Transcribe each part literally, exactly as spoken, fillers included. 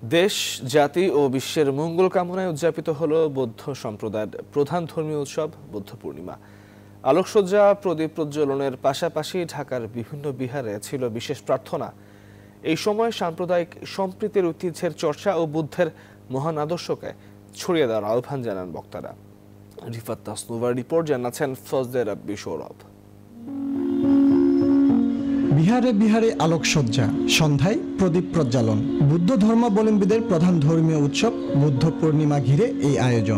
দেশ, জাতি ও বিশ্বের মঙ্গল কামনায় উদযাপিত হলো বৌদ্ধ সম্প্রদায়ের প্রধান ধর্মীয় উৎসব বুদ্ধ পূর্ণিমা। আলোকসজ্জা, প্রদীপ প্রজ্বলনের পাশাপাশি ঢাকার বিভিন্ন বিহারে ছিল বিশেষ প্রার্থনা। এই সময় সাম্প্রদায়িক সম্প্রীতির ঐতিহ্যের চর্চা ও বুদ্ধের মহান আদর্শকে ছড়িয়ে দেওয়ার আহ্বান জানান বক্তারা। রিফাত তাসনুভার রিপোর্ট, জানাচ্ছেন ফজলে রাব্বি সৌরভ। বিহারে বিহারে আলোকসজ্জা, সন্ধ্যায় প্রদীপ প্রজ্বালন। বুদ্ধ ধর্মাবলম্বীদের প্রধান ধর্মীয় উৎসব বুদ্ধ পূর্ণিমা ঘিরে এই আয়োজন।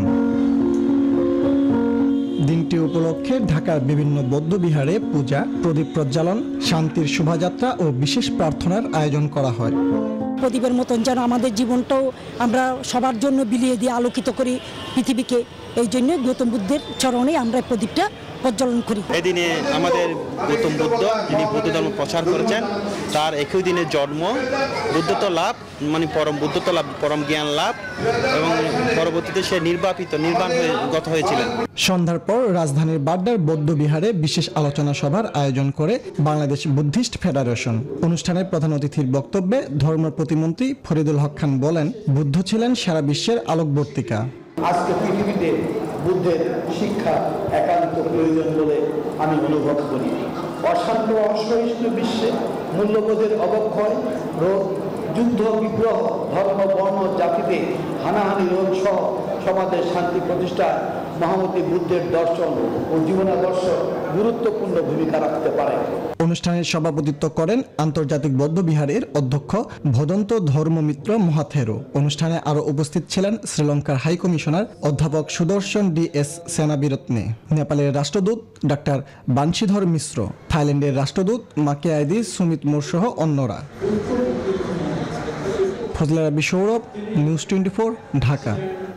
দিনটি উপলক্ষে ঢাকার বিভিন্ন বৌদ্ধ বিহারে পূজা, প্রদীপ প্রজ্বালন, শান্তির শোভাযাত্রা ও বিশেষ প্রার্থনার আয়োজন করা হয়। প্রদীপের মতন যেন আমাদের জীবনটাও আমরা সবার জন্য বিলিয়ে দিয়ে আলোকিত করি পৃথিবীকে। এই জন্য গৌতম বুদ্ধের চরণে আমরা প্রদীপটা প্রজ্বলন করি। এই দিনে আমাদের গৌতম বুদ্ধ, যিনি বৌদ্ধ ধর্ম প্রচার করেছেন, তার একই দিনে জন্ম, বুদ্ধত্ব লাভ মানে পরম বুদ্ধত্ব লাভ, পরম জ্ঞান লাভ, এবং পরবর্তীতে সে নির্বাপিত নির্বাণ হয়ে গত হয়েছিলেন। সন্ধ্যার পর রাজধানীর বাড্ডার বৌদ্ধ বিহারে বিশেষ আলোচনা সভার আয়োজন করে বাংলাদেশ বুদ্ধিস্ট ফেডারেশন। অনুষ্ঠানের প্রধান অতিথির বক্তব্যে ধর্ম প্রতিমন্ত্রী ফরিদুল হক খান বলেন, বুদ্ধ ছিলেন সারা বিশ্বের আলোকবর্তিকা। আজকে পৃথিবীতে বুদ্ধের শিক্ষা একান্ত প্রয়োজন বলে আমি অনুভব করি। অশান্ত অসহিষ্ণু বিশ্বে মূল্যবোধের অবক্ষয়, রোগ, যুদ্ধ, বিগ্রহ, ধর্ম, বর্ণ, জাতিতে হানাহানি রোগ সহ সমাজের শান্তি প্রতিষ্ঠায় মহামতি বুদ্ধের দর্শন ও জীবনাদর্শ গুরুত্বপূর্ণ ভূমিকা রাখতে পারে। অনুষ্ঠানের সভাপতিত্ব করেন আন্তর্জাতিক বৌদ্ধ বিহারের অধ্যক্ষ ভদন্ত ধর্মমিত্র মহাথেরো। অনুষ্ঠানে আরও উপস্থিত ছিলেন শ্রীলঙ্কার হাই কমিশনার অধ্যাপক সুদর্শন ডি এস সেনাবিরত্নে, নেপালের রাষ্ট্রদূত ডাক্তার বানশীধর মিশ্র, থাইল্যান্ডের রাষ্ট্রদূত মাকেয়াইদি সুমিত মোর সহ অন্যরা। Fazle Rabbi Saurav, news twenty four, Dhaka.